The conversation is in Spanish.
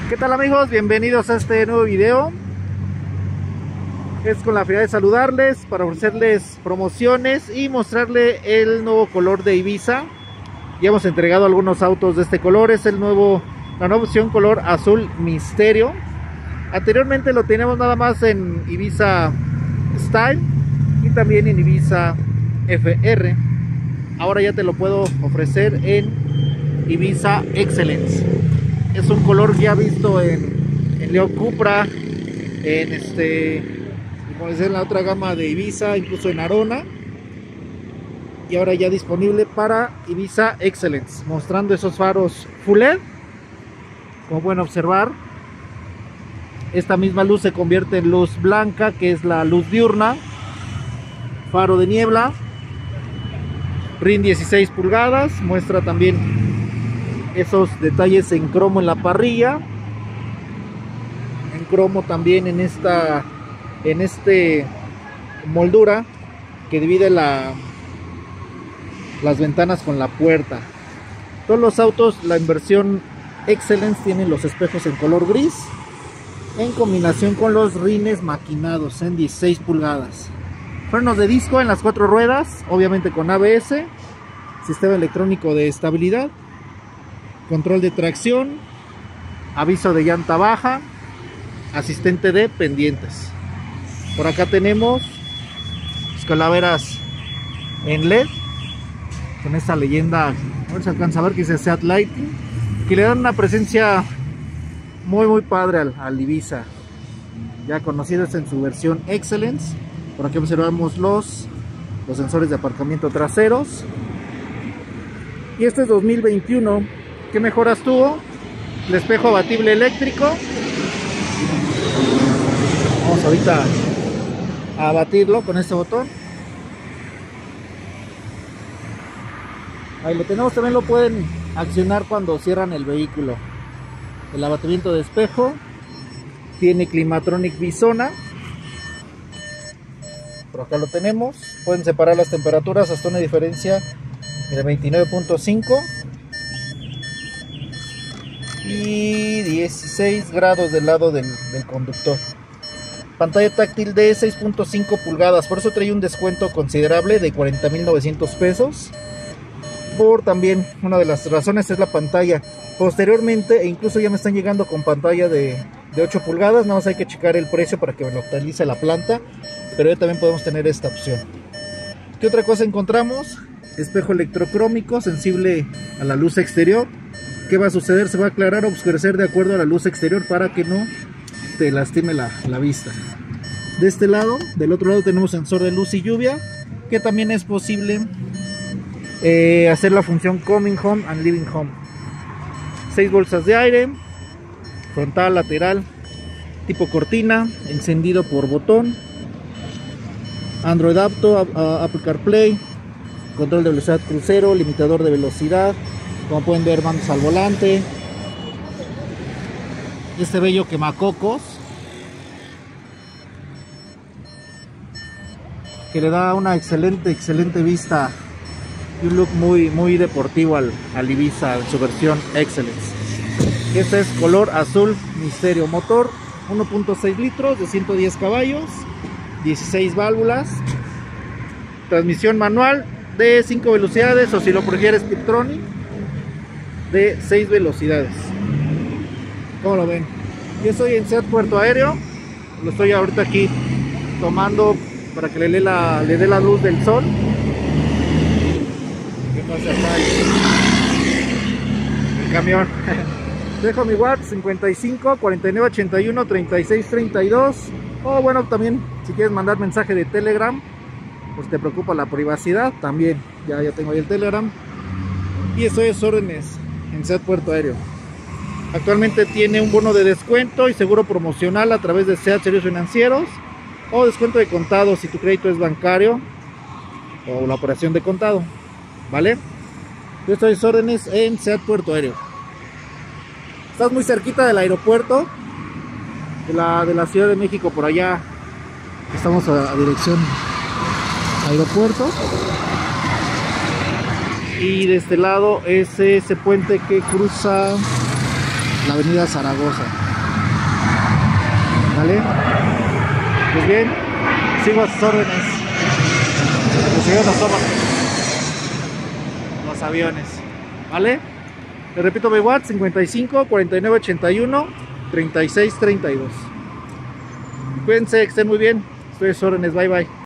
¿Qué tal, amigos? Bienvenidos a este nuevo video. Es con la finalidad de saludarles para ofrecerles promociones y mostrarles el nuevo color de Ibiza. Ya hemos entregado algunos autos de este color. Es la nueva opción color azul misterio. Anteriormente lo teníamos nada más en Ibiza Style y también en Ibiza FR. Ahora ya te lo puedo ofrecer en Ibiza Excellence. Es un color ya visto en Leo Cupra, como decía, en la otra gama de Ibiza, incluso en Arona. Y ahora ya disponible para Ibiza Excellence, mostrando esos faros Full LED. Como pueden observar, esta misma luz se convierte en luz blanca, que es la luz diurna. Faro de niebla, RIN 16 pulgadas, muestra también esos detalles en cromo en la parrilla, en cromo también en esta moldura que divide las ventanas con la puerta. Todos los autos, la versión Excellence, tienen los espejos en color gris en combinación con los rines maquinados en 16 pulgadas. Frenos de disco en las 4 ruedas, obviamente con ABS, sistema electrónico de estabilidad, control de tracción, aviso de llanta baja, asistente de pendientes. Por acá tenemos calaveras en LED con esta leyenda, a ver si alcanza a ver, que dice Seat Lighting, que le dan una presencia muy padre al Ibiza, ya conocidos en su versión Excellence. Por aquí observamos los sensores de aparcamiento traseros. Y este es 2021. ¿Qué mejoras tuvo? El espejo abatible eléctrico. Vamos ahorita a abatirlo con este botón. Ahí lo tenemos. También lo pueden accionar cuando cierran el vehículo. El abatimiento de espejo. Tiene Climatronic Bisona. Por acá lo tenemos. Pueden separar las temperaturas hasta una diferencia de 29.5 y 16 grados del lado del conductor. Pantalla táctil de 6.5 pulgadas, por eso trae un descuento considerable de 40,900 pesos. Por también, una de las razones es la pantalla. Posteriormente, e incluso ya me están llegando con pantalla de 8 pulgadas, nada más hay que checar el precio para que me lo actualice la planta, pero ya también podemos tener esta opción. ¿Qué otra cosa encontramos? Espejo electrocrómico sensible a la luz exterior. ¿Qué va a suceder? Se va a aclarar o oscurecer de acuerdo a la luz exterior para que no te lastime la vista. De este lado, del otro lado, tenemos sensor de luz y lluvia, que también es posible hacer la función Coming Home and Living Home. 6 bolsas de aire, frontal, lateral, tipo cortina, encendido por botón, Android Auto, Apple CarPlay, control de velocidad crucero, limitador de velocidad. Como pueden ver, mandos al volante. Este bello quemacocos que le da una excelente vista y un look muy deportivo al Ibiza en su versión Excellence. Este es color azul misterio. Motor 1.6 litros de 110 caballos, 16 válvulas, transmisión manual de 5 velocidades, o si lo prefieres Tiptronic, de 6 velocidades. ¿Cómo lo ven? Yo estoy en Seat Puerto Aéreo. Lo estoy ahorita aquí tomando para que le dé la luz del sol. ¿Qué pasa acá? El camión. Dejo mi WhatsApp 55 49 81 36 32. O bueno, también si quieres mandar mensaje de Telegram, pues te preocupa la privacidad, también ya tengo ahí el Telegram. Y estoy a órdenes en Seat Puerto Aéreo. Actualmente tiene un bono de descuento y seguro promocional a través de Seat Servicios Financieros, o descuento de contado si tu crédito es bancario o la operación de contado, ¿vale? Yo estoy a órdenes en Seat Puerto Aéreo. Estás muy cerquita del aeropuerto de la Ciudad de México. Por allá estamos a dirección aeropuerto. Y de este lado es ese puente que cruza la avenida Zaragoza. ¿Vale? Pues bien, sigo a sus órdenes. Los aviones. ¿Vale? Le repito mi WhatsApp: 55 49 81 36 32. Cuídense, que estén muy bien. Estoy a sus órdenes. Bye bye.